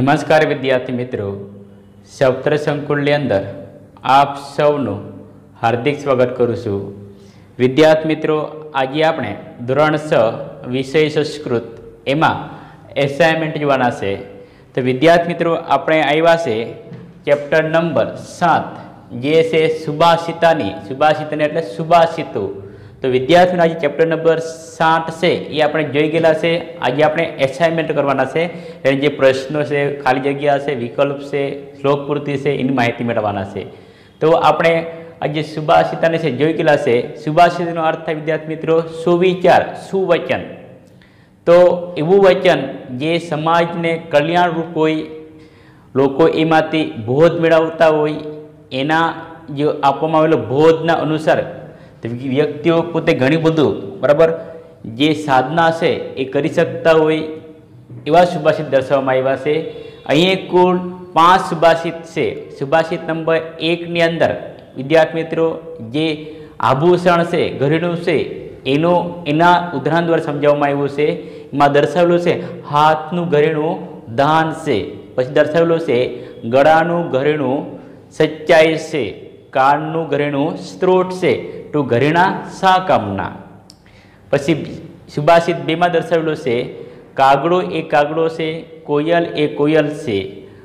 નમસ્કાર વિદ્યાર્થી મિત્રો, સપ્તર સંકુલની અંદર આપ સૌનું હાર્દિક સ્વાગત કરું છું. વિદ્યાર્થી મિત્રો, આજે આપણે ધોરણ 6 વિષય સંસ્કૃત એમાં એસાઇનમેન્ટ જોવાના છે. તો વિદ્યાર્થી મિત્રો, આપણે આવ્યા છે ચેપ્ટર નંબર 7 જે છે સુભાષિતાની એટલે સુભાષિતો. તો વિદ્યાર્થીઓને આજે ચેપ્ટર નંબર 7 છે એ આપણે જોઈ ગયેલા છે. આજે આપણે એસાઇનમેન્ટ કરવાના છે. એને જે પ્રશ્નો છે, ખાલી જગ્યા છે, વિકલ્પ છે, શ્લોક પૂર્તિ છે, એની માહિતી મેળવવાના છે. તો આપણે આજે સુભાષિતાને છે જોઈ ગયેલા છે. સુભાષિતનો અર્થ થાય વિદ્યાર્થી મિત્રો સુવિચાર, સુવચન. તો એવું વચન જે સમાજને કલ્યાણરૂપ હોય, લોકો એમાંથી બોધ મેળવતા હોય, એના જે આપવામાં આવેલો બોધના અનુસાર વ્યક્તિઓ પોતે ઘણી બધું બરાબર જે સાધના છે એ કરી શકતા હોય એવા સુભાષિત દર્શાવવામાં આવ્યા છે. અહીં કુલ 5 સુભાષિત છે. સુભાષિત નંબર 1ની અંદર વિદ્યાર્થી મિત્રો જે આભૂષણ છે, ઘરેણું છે, એના ઉદાહરણ દ્વારા સમજાવવામાં આવ્યું છે. એમાં દર્શાવેલું છે હાથનું ઘરેણું દાન છે. પછી દર્શાવેલું છે ગળાનું ઘરેણું સચ્ચાઈ છે, કાનનું ઘરેણું સ્ત્રોત છે, તો ઘરેણા શા કામના. પછી સુભાષિત 2માં દર્શાવેલું છે કાગડો એ કાગડો છે, કોયલ એ કોયલ છે.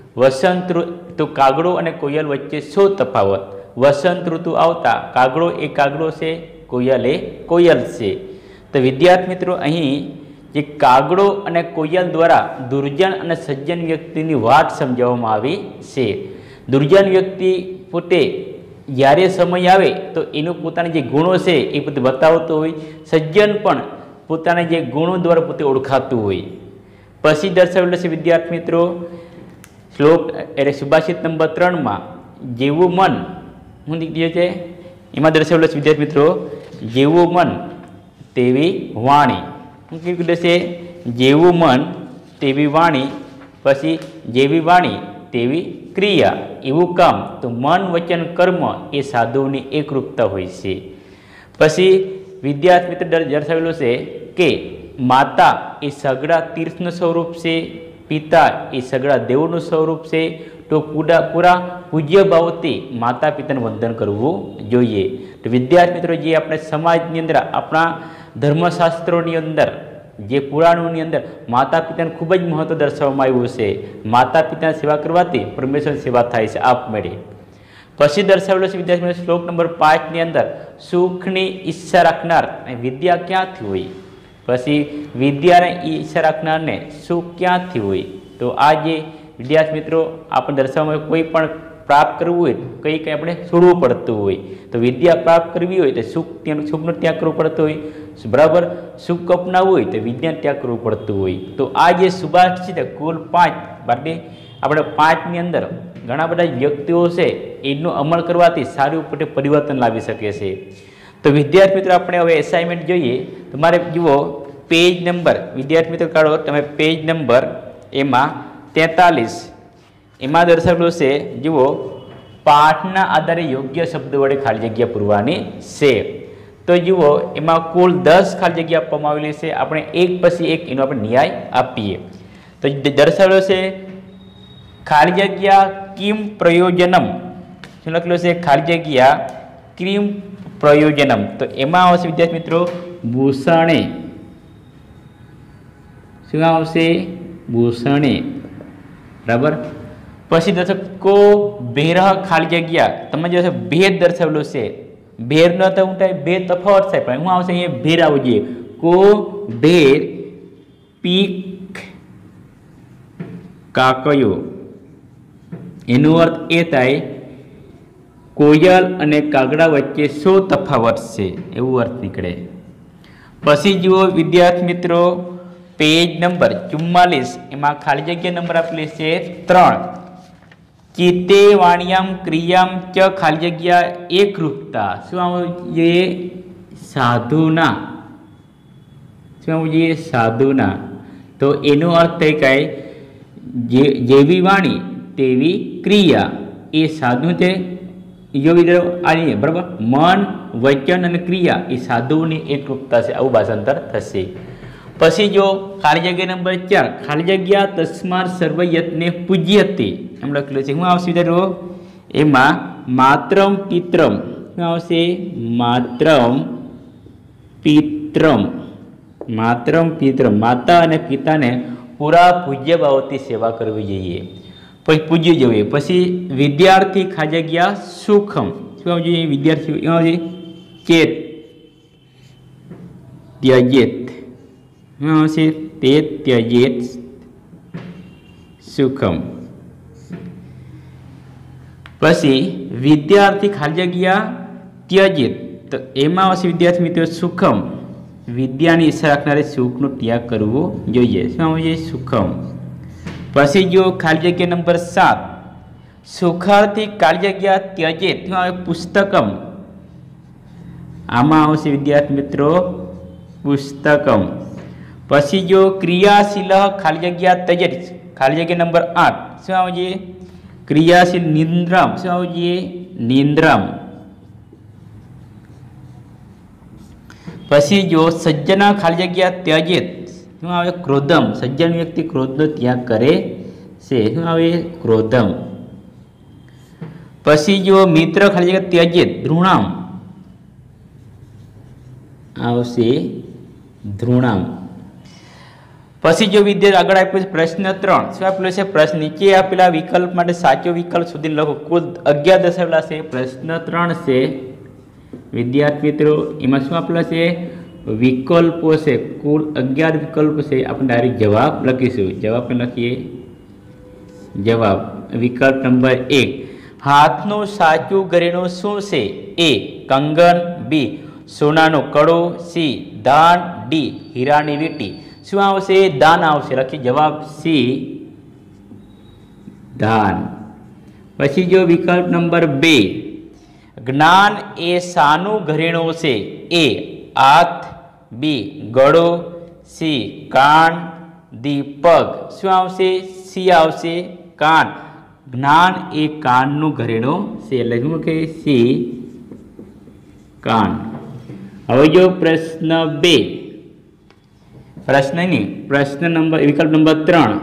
વસંત ઋતુ, કાગડો અને કોયલ વચ્ચે શું તફાવત? વસંત ઋતુ આવતા કાગડો એ કાગડો છે, કોયલ એ કોયલ છે. તો વિદ્યાર્થી મિત્રો, અહીં જે કાગડો અને કોયલ દ્વારા દુર્જન અને સજ્જન વ્યક્તિની વાત સમજાવવામાં આવી છે. દુર્જન વ્યક્તિ પોતે જ્યારે સમય આવે તો એનું પોતાના જે ગુણો છે એ પોતે બતાવતો હોય, સજ્જન પણ પોતાના જે ગુણો દ્વારા પોતે ઓળખાતું હોય. પછી દર્શાવેલું છે વિદ્યાર્થી મિત્રો શ્લોક એટલે સુભાષિત નંબર 3માં જેવું મન શું દીધું છે એમાં દર્શાવેલું છે વિદ્યાર્થી મિત્રો જેવું મન તેવી વાણી. શું કીધું છે? જેવું મન તેવી વાણી. પછી જેવી વાણી તેવી ક્રિયા, એવું કામ. તો મન વચન કર્મ એ સાધુઓની એકરૂપતા હોય છે. પછી વિદ્યાર્થી મિત્ર દર્શાવેલું છે કે માતા એ સગડા તીર્થનું સ્વરૂપ છે, પિતા એ સગડા દેવનું સ્વરૂપ છે. તો પૂરા પૂજ્ય ભાવથી માતા પિતાને વંદન કરવું જોઈએ. તો વિદ્યાર્થી મિત્રો, જે આપણે સમાજની અંદર આપણા ધર્મશાસ્ત્રોની અંદર જે પુરાણોની અંદર માતા પિતાને ખૂબ જ મહત્વ દર્શાવવામાં આવ્યું છે. માતા પિતાની સેવા કરવાથી પરમેશ્વરની સેવા થાય છે આપમેળે. પછી દર્શાવેલો છે વિદ્યાર્થી મિત્રો શ્લોક નંબર 5ની અંદર સુખની ઈચ્છા રાખનાર વિદ્યા ક્યાંથી હોય? પછી વિદ્યાને ઈચ્છા રાખનારને સુખ ક્યાંથી હોય? તો આ જે વિદ્યાર્થી મિત્રો આપણે દર્શાવવામાં કોઈ પણ પ્રાપ્ત કરવું હોય કંઈ આપણે છોડવું પડતું હોય. તો વિદ્યા પ્રાપ્ત કરવી હોય તો સુખનો ત્યાગ કરવો પડતો હોય, બરાબર. સુખ અપનાવવું હોય તો વિજ્ઞાન ત્યાગ કરવું પડતું હોય. તો આ જે સુભાષિત છે કુલ 5 બાકી આપણે 5ની અંદર ઘણા બધા વ્યક્તિઓ છે એનો અમલ કરવાથી સારું ઉપર પરિવર્તન લાવી શકે છે. તો વિદ્યાર્થી મિત્રો, આપણે હવે એસાઇનમેન્ટ જોઈએ. તમારે જુઓ પેજ નંબર, વિદ્યાર્થી મિત્રો કાઢો તમે પેજ નંબર એમાં 43. એમાં દર્શાવેલું છે જુઓ પાઠના આધારે યોગ્ય શબ્દ વડે ખાલી જગ્યા પૂરવાની છે. તો જુઓ એમાં કુલ 10 ખાલી જગ્યા આપવામાં આવેલી છે. આપણે એક પછી એક એનો આપણે ન્યાય આપીએ. તો દર્શાવેલો છે ખાલી જગ્યા કિમ પ્રયોજનમ. શું લખેલું છે? ખાલી જગ્યા કિમ પ્રયોજનમ. તો એમાં આવશે વિદ્યાર્થી મિત્રો ભૂષણે. શું આવશે? ભૂષણે, બરાબર. પછી દર્શકો ભેર ખાલી જગ્યા તમે જો ભેદ દર્શાવેલું છે. ભેર ન તો શું થાય? બે તફાવત થાય. પણ શું આવશે? અહીંયા ભેર આવવું જોઈએ. કો ભેર પીક કાકયો. એનો અર્થ એ થાય કોયલ અને કાગડા વચ્ચે શું તફાવત છે, એવું અર્થ નીકળે. પછી જુઓ વિદ્યાર્થી મિત્રો પેજ નંબર 44. એમાં ખાલી જગ્યા નંબર આપેલી છે 3. ચિત્તે વાણિયામ ક્રિયામ ચ ખાલી જગ્યા એકરૂપતા. શું આવવું જોઈએ? સાધુના. શું આવવું જોઈએ? સાધુના. તો એનો અર્થ થાય કાંઈ જેવી વાણી તેવી ક્રિયા એ સાધુ છે. આની બરાબર મન વચન અને ક્રિયા એ સાધુની એકરૂપતા છે, આવું ભાષાંતર થશે. पछी जो खाली जग्या नंबर 4 खाली जग्या तस्मात् सर्व यत्ने पूज्यते एम लखेलुं छे। शुं आवशे विद्यार्थीओ एमां मात्रम पित्रम शुं आवशे मात्रम पित्रम मात्रम पित्रम माता अने पिताने पूरा पूज्य भावथी सेवा करवी जोईए पछी पूज्य जोईए। पछी विद्यार्थी खाली जग्या सुखम शुं आवशे विद्यार्थी शुं आवशे चेत त्यजेत शुं आवशे ते त्यजेत सुखम। पछी विद्यार्थी खाली जग्या त्यजेत तो एमां आवशे विद्यार्थी मित्रों सुखम विद्यानी ઈચ્છા રાખનારે સુખનો ત્યાગ કરવો જોઈએ શું આવશે સુખમ। પછી જો ખાલી જગ્યા નંબર 7 સુખાર્થી ખાલી જગ્યા ત્યજેત શું આવે પુસ્તકમ આમાં આવશે વિદ્યાર્થી મિત્રો પુસ્તકમ। પછી જો ક્રિયાશીલ ખાલી જગ્યા ત્યજેત ખાલી જગ્યા નંબર 8 શું આવશે ક્રિયાશીલ નિંદ્રામ શું આવશે નિંદ્રામ। पछी जो सज्जना खाली जग्या त्याजेत शुं आवे क्रोधम सज्जन व्यक्ति क्रोधनो त्याग करे से शुं आवे क्रोधम। पछी जो मित्र खाली जग्या त्याजेत ध्रुणाम आवशे ध्रुणाम। पछी जो विद्यार्थी आगळ आप्युं छे प्रश्न 3 शुं आपेलो छे प्रश्न नीचे आपेला विकल्प माटे साचो विकल्प सुधी लखो कुल 11 दर्शावेला छे। प्रश्न 3 छे विद्यार्थी मित्रों एमां शुं आपेला छे विकल्पो छे कुल 11 विकल्प छे आपणे डायरेक्ट जवाब लखीशुं। जवाब पे लखीए जवाब विकल्प नंबर 1 हाथनो साचुं घरेणुं शुं छे ए कंगन बी सोनानो कड़ो सी दान डी हीरानी वींटी शुं आवशे दान आवशे लखी जवाब सी दान। पछी जो विकल्प नंबर 2 ज्ञान ए सानु घरेणो से ए हाथ बी गळो सी कान दी पग शुं आवशे सी आवशे कान ज्ञान ए काननु घरेणो से એટલે શું કે सी कान। હવે જો પ્રશ્ન 2 પ્રશ્ન નહીં પ્રશ્ન નંબર વિકલ્પ નંબર 3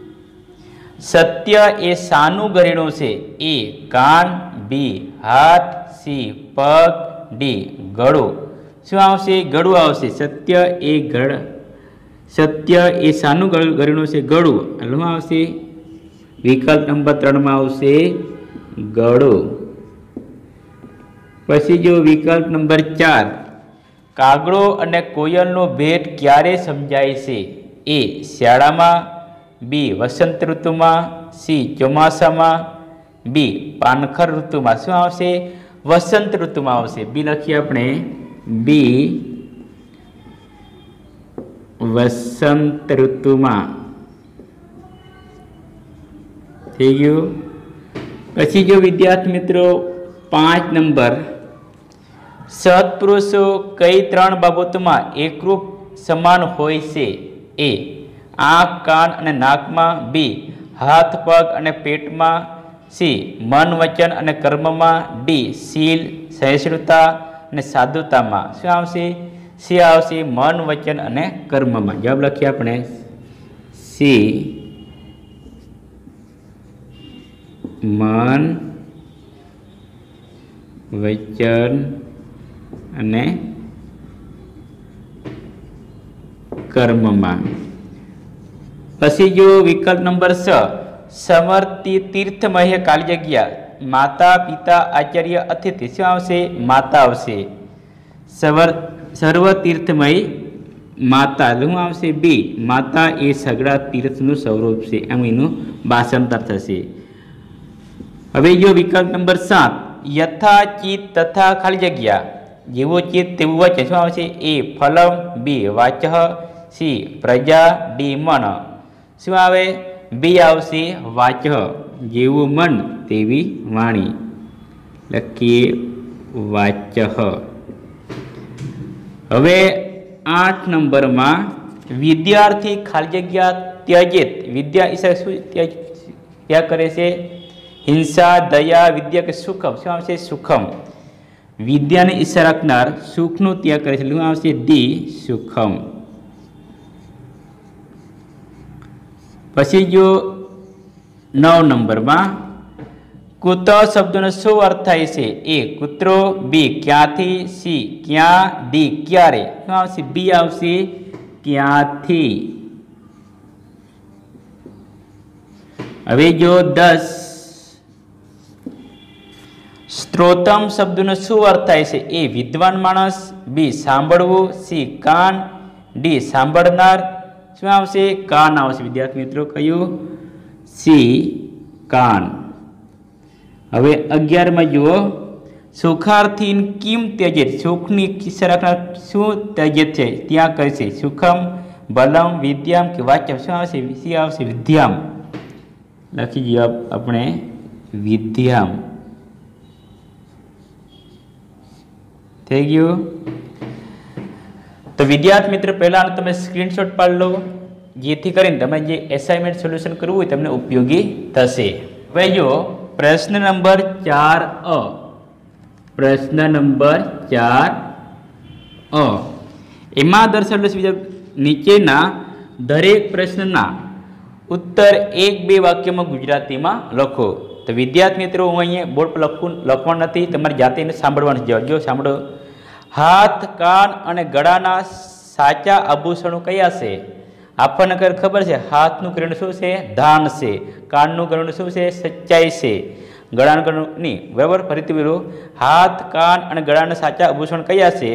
सत्य ए सानु घरेणो से ए कान बी हाथ सी पग डी गळो शुं आवशे गळू आवशे सत्य ए सानु घरेणो से गळू એટલે શું આવશે વિકલ્પ નંબર 3 માં આવશે ગળો। પછી જો વિકલ્પ નંબર 4 કાગડો અને કોયલનો ભેટ ક્યારે સમજાય છે એ શિયાળામાં बी वसंत ऋतु में सी ચોમાસા में बी पानखर ऋतु में शुं आवशे वसंत ऋतु में आवशे बी लखीए आपणे बी वसंत ऋतु में थई गयुं। पछी जो विद्यार्थी मित्रों 5 नंबर सत्पुरुषो कई 3 बाबतों में एकरूप समान होय छे ए आँख कान अने नाक में बी हाथ पग अने पेट में सी मन वचन अने कर्म में डी शील सहिष्णुता अने साधुता में शुं आवशे सी आवशे मन वचन अने कर्म में। जवाब लखीए आपणे सी मन वचन अने कर्म में। पछी जो विकल्प नंबर 6 समर्ति तीर्थमय काली जग्या माता पिता आचार्य अतिथि शुं आवशे माता आवशे सर्व तीर्थमय माता शुं आवशे बी माता ए सगड़ा तीर्थनुं स्वरूप छे एम एनुं भाषांतर थशे। हवे जो विकल्प नंबर 7 यथा चित तथा खाली जग्या जेवो चित तेवुं वचन शुं आवशे ए फलम बी वाचः सी प्रजा डी मन शुं आवे बी आवशे वाचः जेवुं मन तेवी वाणी लखीए वाचः। हवे 8 नंबर में विद्यार्थी खाली जग्या त्यजेत विद्या ईशा शुं त्याग करे छे हिंसा दया विद्या के सुखम शुं आवशे सुखम विद्या ने ईशा राखनार सुखनो त्याग करे छे शुं आवशे डी सुखम। पछी जो 9 नंबर में कूतो शब्दों शू अर्थ थाय छे? ए कूतरो, बी क्यांथी, सी क्या, डी क्यारे। शुं आवशे? बी आवशे क्यांथी। हवे जो 10 स्त्रोतम शब्दों शू अर्थ थाय छे? ए विद्वान माणस, बी सांभळवुं, सी कान, डी सांभळनार। शुं आवशे? कान आवशे विद्यार्थी मित्रों। कयुं? सी कान। हवे 11 में जुओ सुखार्थी किम त्यजेत। सुखनी किस्सा राखनार शुं त्यजेत छे? त्याग करे छे। सुखम, बलम, विद्याम के वाच्यम। शुं आवशे? सी आवशे विद्याम। लखी दीए अपने विद्याम। थई गयुं। तो विद्यार्थी मित्र पहला तमे स्क्रीनशॉट पाड लो, जेथी करीने तमे जे एसाइनमेंट सोल्यूशन करवुं होय तमने उपयोगी थशे। हवे जो प्रश्न नंबर 4 प्रश्न नंबर 4 एमां दर्शावेल छे नीचेना दरेक प्रश्नना उत्तर 1-2 वाक्य में गुजराती में लखो। तो विद्यार्थी मित्रों हूँ अहीं बोर्ड पर लखवा नथी, तमारे जाते सांभळवानुं छे। जो सांभळो। हाथ, कान अने गळाना साचा आभूषणों कया छे? आपने खबर है हाथनु ग्रहण शू है? दान से। काननु ग्रहण शू है? सच्चाई से। गळानु ग्रहण नहीं बराबर। फरीथी बोलो। हाथ, कान और गळाना साचा आभूषण कया छे?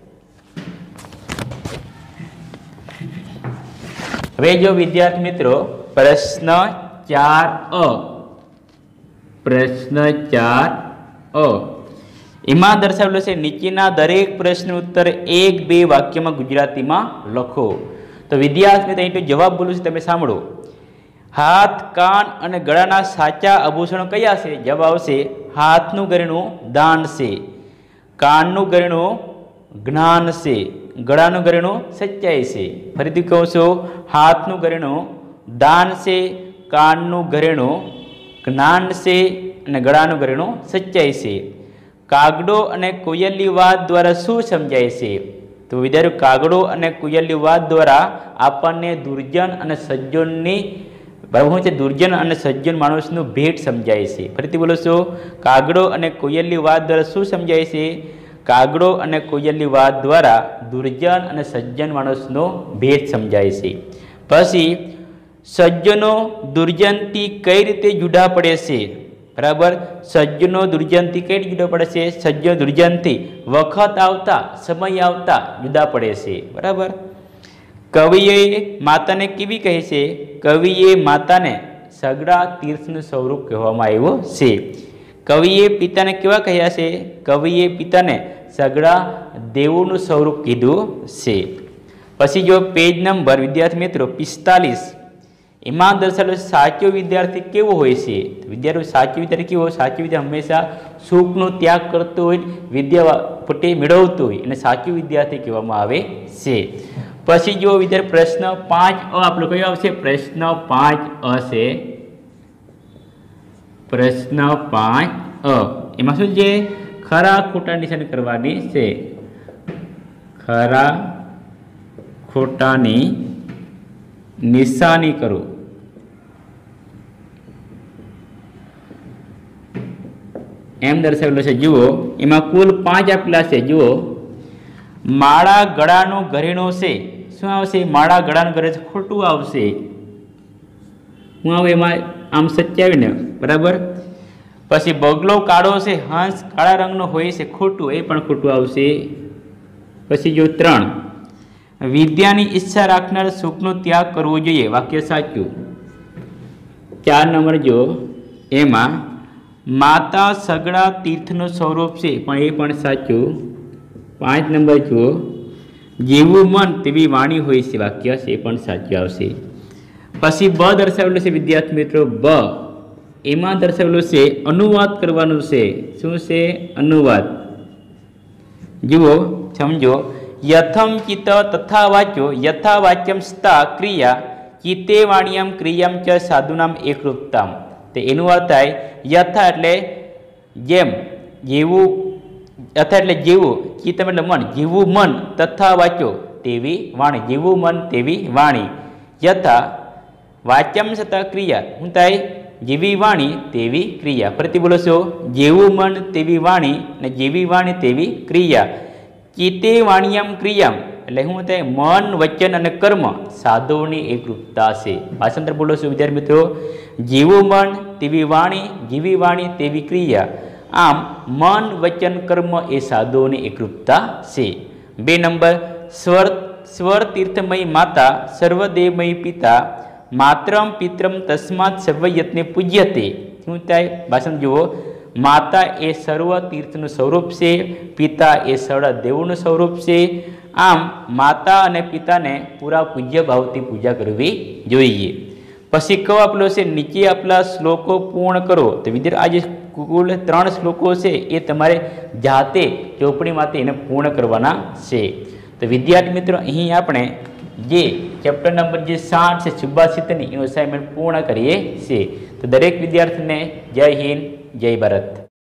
हवे जो विद्यार्थी मित्रों प्रश्न 4 प्रश्न 4 एमां दर्शावेलो छे नीचेना दरेक प्रश्न उत्तर 1-2 वाक्य में गुजराती में लखो। तो विद्यार्थी मित्र अहीं जवाब बोलूं छुं, तमे सांभळो। हाथ, कान अने गळाना साचा आभूषणों कया छे? जवाब आवशे हाथनुं गळेणुं दान छे, काननुं गळेणुं ज्ञान छे, गळानुं गळेणुं सच्चाई छे। फरीथी कहूं छुं, हाथनुं गळेणुं दान छे, काननुं गळेणुं ज्ञान छे अने गळानुं गळेणुं सच्चाई छे। कागडो अने कोयलनी वात द्वारा शुं समजाय छे? तो विद्यार्थी कागड़ो और कोयलनी वात द्वारा आपने दुर्जन और सज्जननी बराबर दुर्जन और सज्जन माणसनु भेट समझाय छे। फरीथी बोलो छो। कागड़ो और कोयलनी वात द्वारा शुं समझाय छे? कागड़ो और कोयलनी वात द्वारा दुर्जन और सज्जन माणसनो भेट समझाय छे। पछी सज्जनो दुर्जनथी कई रीते जुदा पड़े छे? बराबर। सज्जनो दुर्जनथी कई रीते जुदा पड़े छे? सज्जनो दुर्जनथी वखत आवता समय आवता जुदा पड़े छे। बराबर। कविए माताने केवी कहे छे? कविए माताने सगड़ा तीर्थनु स्वरूप कहेवामां आव्युं छे। कविए पिताने केवा कह्या छे? कविए पिताने सगड़ा देवोनुं स्वरूप कीधुं छे। पछी जो पेज नंबर विद्यार्थी मित्रों 45 एमां दर्शावेलो साचो विद्यार्थी केवो होय छे? विद्यार्थी साचो विद्यार्थी केवो? साचो विद्यार्थी हमेशा सुखनो त्याग करतो होय, विद्या पोते मेळवतो होय अने साचो विद्यार्थी कहेवामां आवे छे। पछी जो विद्यार्थी प्रश्न 5 आपणो कयो आवशे? प्रश्न 5 छे। प्रश्न 5 एमां शुं छे? खरा खोटा निशानी करवानी छे। खरा खोटानी निशानी करो। एम दर्शावेलो छे। जुओ एमां कुल 5 आपेला छे। जुओ माळा गळानो घरेणो छे। शुं आवशे? माळा गळानो घरे खोटुं आवशे। हुं आवे एमां आम सच्चाई आवे ने बराबर। पछी बगलो काळो छे, हंस काळा रंगनो होय छे, खोटुं ए पण खोटुं आवशे। पछी जो 3 विद्यानी इच्छा राखनार सुखनो त्याग करवो जोईए, वाक्य साचुं। 4 नंबर जो एमां माता सगड़ा तीर्थनो स्वरूप छे पण ए पण साचुं। 5 नंबर जो जेवुं मन तेवी वाणी होय छे, वाक्य छे पण साचुं आवशे। पछी ब दर्शावेलो छे विद्यार्थी मित्रों। ब एमां दर्शावेलो छे अनुवाद करवानो छे। शुं छे? अनुवाद। जुओ समझो। यथम चित तथा वाच्यो यथा वाच्यम स्था क्रिया चिते वाण्यम क्रियाम च साधुनाम एकरूपताम। तो एनु अर्थ थाय यथा एटले जेम, जेवुं, यथा एटले जेवुं, चित्त एटले मन, जेवुं मन, तथा वाच्यो तेवी वाणी, जेवुं मन तेवी वाणी। यथा વાચ્યમ છતાં ક્રિયા શું થાય? જેવી વાણી તેવી ક્રિયા. ફરીથી બોલો છો, જેવું મન તેવી વાણી ને જેવી વાણી તેવી ક્રિયા. ચિત્તે વાણિયામ ક્રિયામ એટલે શું થાય? મન, વચન અને કર્મ સાધુઓની એકરૂપતા છે. ભાષાંતર બોલો છો વિદ્યાર્થી મિત્રો, જેવું મન તેવી વાણી, જેવી વાણી તેવી ક્રિયા. આમ મન, વચન, કર્મ એ સાધુઓની એકરૂપતા છે. 2 નંબર, સ્વર તીર્થમયી માતા સર્વદેવમયી પિતા માતરમ પિતરમ તસ્માત સર્વયત્ને પૂજ્યતે. શું થાય? ભાષણ જુઓ, માતા એ સર્વ તીર્થનું સ્વરૂપ છે, પિતા એ સર્વ દેવોનું સ્વરૂપ છે. આમ માતા અને પિતાને પૂરા પૂજ્ય ભાવથી પૂજા કરવી જોઈએ. પછી કયો આપેલો છે? નીચે આપેલા શ્લોકો પૂર્ણ કરો. તો વિદ્યાર્થી આ જે કુલ 3 શ્લોકો છે એ તમારે જાતે ચોપડીમાંથી એને પૂર્ણ કરવાના છે. તો વિદ્યાર્થી મિત્રો અહીં આપણે જે ચેપ્ટર નંબર જે 60 છે સુભાષિતની એનું અસાઇનમેન્ટ પૂર્ણ કરીએ છીએ. તો દરેક વિદ્યાર્થીને જય હિન્દ, જય ભારત.